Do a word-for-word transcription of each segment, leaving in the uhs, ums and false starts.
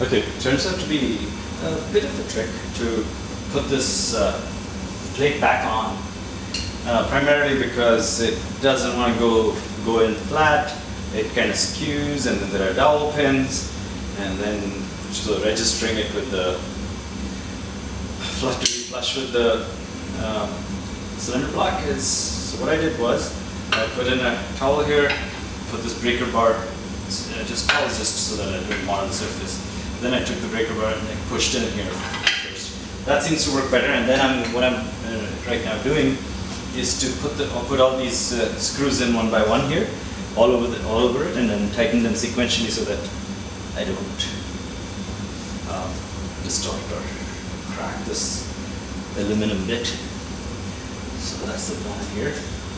Okay, turns out to be a bit of a trick to put this uh, plate back on. Uh, primarily because it doesn't want to go go in flat. It kind of skews, and then there are dowel pins, and then so registering it with the flush to be flush with the um, cylinder block is. So what I did was I put in a towel here, put this breaker bar. Uh, just towels just so that I don't monitor the surface. Then I took the breaker bar and I pushed in here first. That seems to work better. And then I'm what I'm uh, right now doing is to put the I'll put all these uh, screws in one by one here, all over the, all over it, and then tighten them sequentially so that I don't um, distort or crack this aluminum bit. So that's the plan here.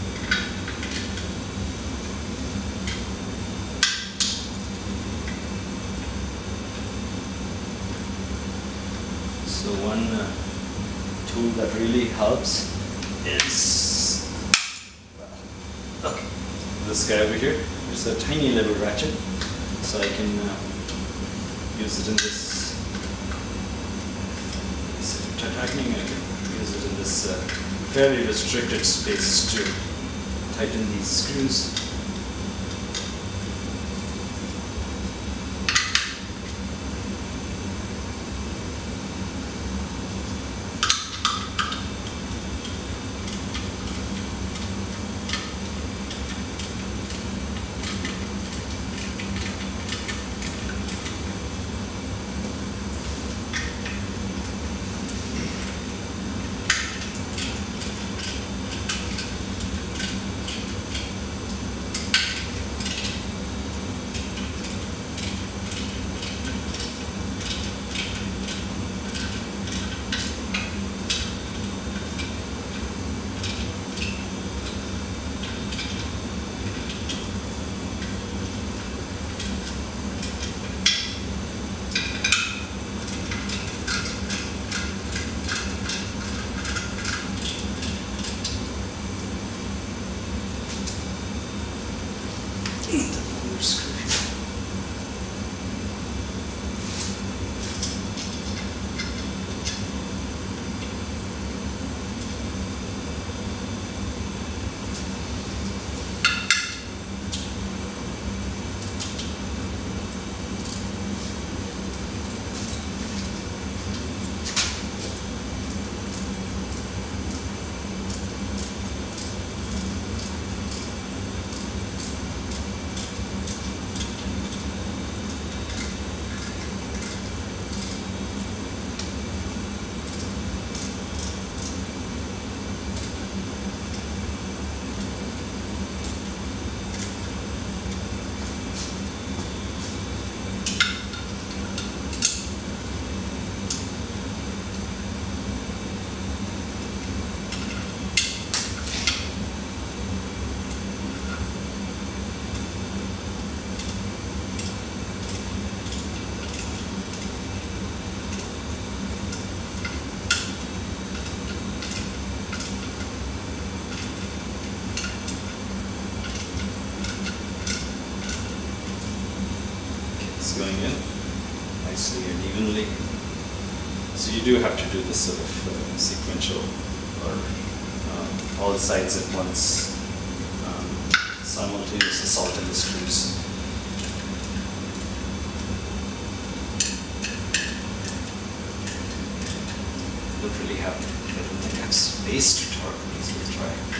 So one uh, tool that really helps is well, okay, this guy over here. It's a tiny little ratchet, so I can uh, use it in this. Tightening, I can use it in this uh, fairly restricted space to tighten these screws. Going in nicely and evenly. So you do have to do this sort of uh, sequential or um, all sides at once, um, simultaneous assault in the screws. Don't really have, I don't think I have space to torque these. We'll try.